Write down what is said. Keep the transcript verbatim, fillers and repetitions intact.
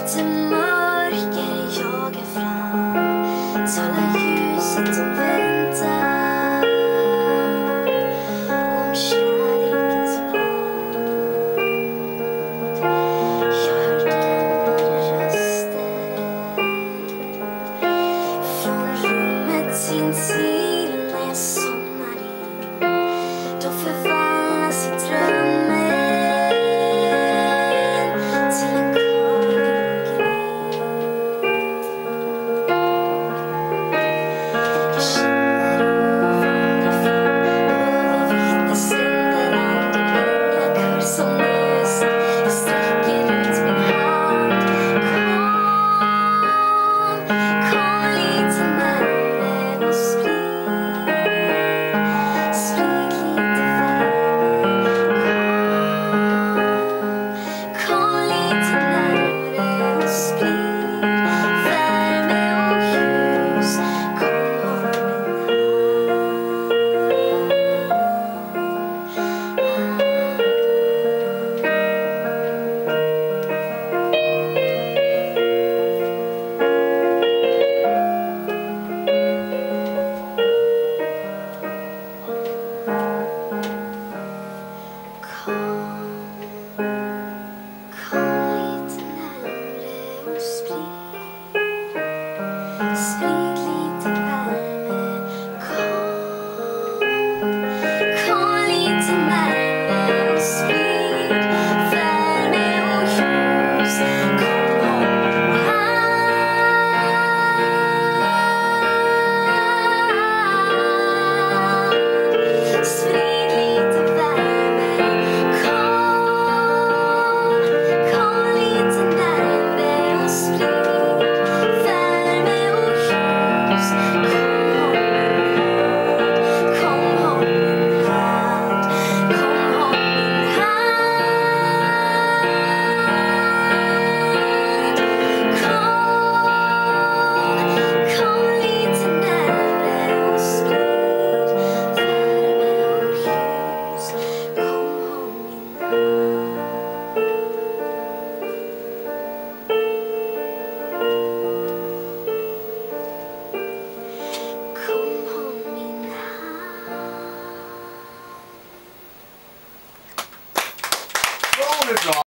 lite mörker jagar fram, talar ljuset om väntan, om kärlekens blod. Jag hör dämpade röster från rummet intill. När jag somnar in, då förvandlas i drömmen till en körviken. Jag känner och vandrar fram över vita stränder, andra kör som nös. Jag sträcker ut min hand. Kom, kom lite närmare och sprid, sprid lite värme. Kom, kom lite närmare och sprid värme och ljus. Kom, håll sprid lite värme. Kom, kom lite närmare och sprid värme och ljus. Kom, håll hand. Sprid lite värme. Kom, kom lite närmare och sprid värme och ljus. Kom, håll min hand. Kom, håll min hand. Kom, kom lite närmare och sprid värme och ljus. Kom, håll min Kom, håll min hand. Bra, det är bra.